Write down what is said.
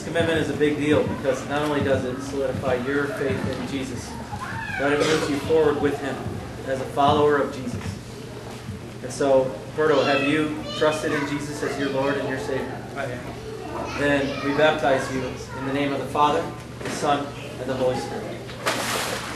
commitment is a big deal because not only does it solidify your faith in Jesus, but it moves you forward with Him as a follower of Jesus. And so, Roberto, have you trusted in Jesus as your Lord and your Savior? I am. Then we baptize you in the name of the Father, the Son, and the Holy Spirit.